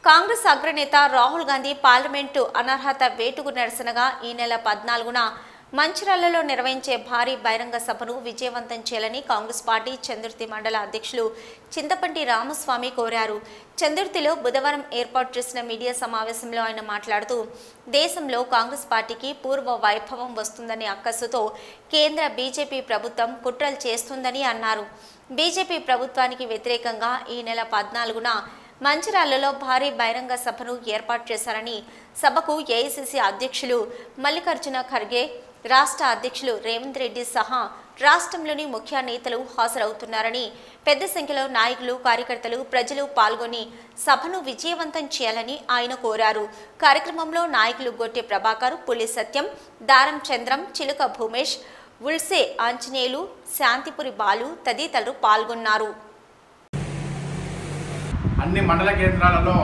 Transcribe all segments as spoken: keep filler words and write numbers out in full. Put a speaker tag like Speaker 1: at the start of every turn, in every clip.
Speaker 1: కాంగ్రెస్ అగ్రనేత రాహుల్ గాంధీ పార్లమెంటు అనర్హత వేటుకు నిరసనగా ఈ నెల పద్నాలుగున మంచిర్యాలలో నిర్వహించే భారీ బహిరంగ సభను విజయవంతం చేయాలని కాంగ్రెస్ పార్టీ చందుర్తి మండల అధ్యక్షులు చింతపంటి రామస్వామి కోరారు. చందుర్తిలో బుధవారం ఏర్పాటు చేసిన మీడియా సమావేశంలో ఆయన మాట్లాడుతూ దేశంలో కాంగ్రెస్ పార్టీకి పూర్వ వైభవం వస్తుందని అక్కసుతో కేంద్ర బీజేపీ ప్రభుత్వం కుట్రలు చేస్తుందని అన్నారు. బీజేపీ ప్రభుత్వానికి వ్యతిరేకంగా ఈ నెల పద్నాలుగున మంచిర్యాలలో భారీ బహిరంగ సభను ఏర్పాటు చేశారని, సభకు ఏఐసీసీ అధ్యక్షులు మల్లికార్జున ఖర్గే, రాష్ట్ర అధ్యక్షులు రేవంత్ రెడ్డి సహా రాష్ట్రంలోని ముఖ్య నేతలు హాజరవుతున్నారని, పెద్ద సంఖ్యలో నాయకులు, కార్యకర్తలు, ప్రజలు పాల్గొని సభను విజయవంతం చేయాలని ఆయన కోరారు. కార్యక్రమంలో నాయకులు గొట్టె ప్రభాకర్, పులి సత్యం, దారం చంద్రం, చిలుక భూమేష్, ఉల్సే ఆంజనేయులు, శాంతిపురి బాలు తదితరులు పాల్గొన్నారు.
Speaker 2: అన్ని మండల కేంద్రాలలో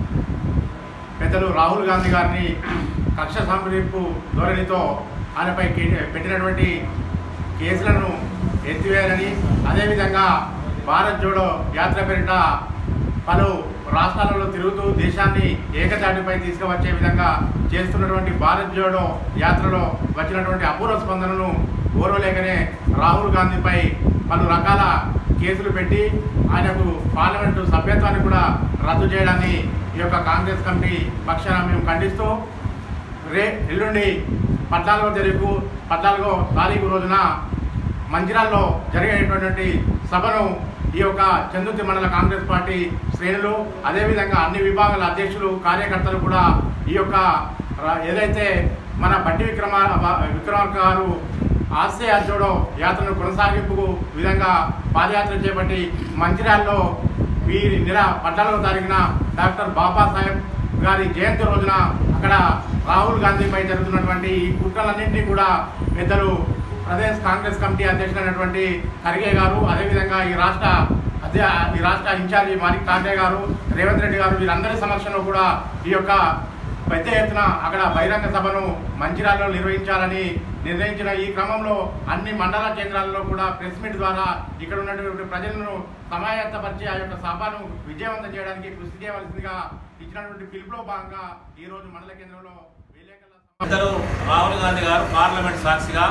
Speaker 2: పెద్దలు రాహుల్ గాంధీ గారిని కక్ష సాంప్రదింపు ధోరణితో ఆయనపై పెట్టినటువంటి కేసులను ఎత్తివేయాలని, అదేవిధంగా భారత్ జోడో యాత్ర పేరిట పలు రాష్ట్రాలలో తిరుగుతూ దేశాన్ని ఏకతాటిపై తీసుకువచ్చే విధంగా చేస్తున్నటువంటి భారత్ జోడో యాత్రలో వచ్చినటువంటి అపూర్వ స్పందనను ఓర్వలేకనే రాహుల్ గాంధీపై పలు రకాల కేసులు పెట్టి ఆయనకు పార్లమెంటు సభ్యత్వాన్ని కూడా రద్దు చేయడాన్ని ఈ యొక్క కాంగ్రెస్ కమిటీ పక్షాన మేము ఖండిస్తూ రే ఎల్లుండి పద్నాలుగో తారీఖు పద్నాలుగో తారీఖు రోజున మంచిర్యాలలో జరిగేటటువంటి సభను ఈ యొక్క చందుర్తి మండల కాంగ్రెస్ పార్టీ శ్రేణులు, అదేవిధంగా అన్ని విభాగాల అధ్యక్షులు, కార్యకర్తలు కూడా ఈ యొక్క ఏదైతే మన బట్టి విక్రమ విక్రమార్క గారు ఆశయ జోడో యాత్రను కొనసాగింపు విధంగా పాదయాత్ర చేపట్టి మంచిర్యాలలో ఈ నెల పద్నాలుగో తారీఖున డాక్టర్ బాబాసాహెబ్ గారి జయంతి రోజున అక్కడ రాహుల్ గాంధీపై జరుగుతున్నటువంటి ఈ కుట్రలన్నింటినీ కూడా పెద్దలు ప్రదేశ్ కాంగ్రెస్ కమిటీ అధ్యక్షులైనటువంటి ఖర్గే గారు, అదేవిధంగా ఈ రాష్ట్ర అధ్య ఈ రాష్ట్ర ఇన్ఛార్జి మాణిక్ ఠాక్రే గారు, రేవంత్ రెడ్డి గారు వీరందరి సమక్షంలో కూడా ఈ యొక్క పెద్ద ఎత్తున అక్కడ బహిరంగ సభను మంచిర్యాలలో నిర్వహించాలని నిర్ణయించిన ఈ క్రమంలో అన్ని మండల కేంద్రాలలో కూడా ప్రెస్ మీట్ ద్వారా ఇక్కడ ఉన్నటువంటి ప్రజలను సమాయత్తపరిచి ఆ యొక్క సభను విజయవంతం చేయడానికి కృషి చేయవలసిందిగా ఇచ్చినటువంటి పిలుపులో భాగంగా ఈ రోజు మండల కేంద్రంలో
Speaker 3: విలేకరుల రాహుల్ గాంధీ గారు పార్లమెంట్ సాక్షిగా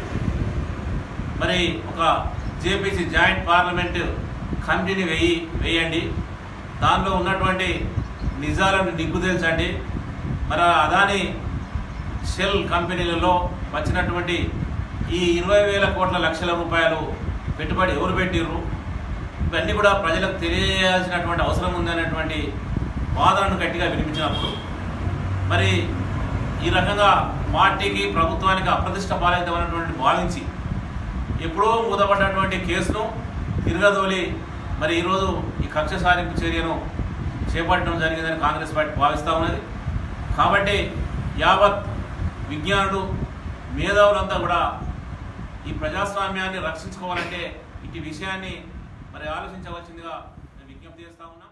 Speaker 3: మరి ఒక జేపీసీ జాయింట్ పార్లమెంట్ కమిటీని వేయి వేయండి దానిలో ఉన్నటువంటి నిజాలను నిగ్గుదేల్చండి. మరి అదాని షెల్ కంపెనీలలో వచ్చినటువంటి ఈ ఇరవై వేల కోట్ల లక్షల రూపాయలు పెట్టుబడి ఎవరు పెట్టిర్రు, ఇవన్నీ కూడా ప్రజలకు తెలియజేయాల్సినటువంటి అవసరం ఉందనేటువంటి వాదనను గట్టిగా వినిపించినప్పుడు మరి ఈ రకంగా పార్టీకి ప్రభుత్వానికి అప్రతిష్ట పాలైతమైనటువంటి భావించి ఎప్పుడో మూతపడ్డటువంటి కేసును తిరగదోలి మరి ఈరోజు ఈ కక్ష సారింపు చర్యను చేపట్టడం జరిగిందని కాంగ్రెస్ పార్టీ భావిస్తూ ఉన్నది. కాబట్టి యావత్ విజ్ఞానుడు, మేధావులంతా కూడా ఈ ప్రజాస్వామ్యాన్ని రక్షించుకోవాలంటే ఇటు విషయాన్ని మరి ఆలోచించవలసిందిగా నేను విజ్ఞప్తి చేస్తా ఉన్నా.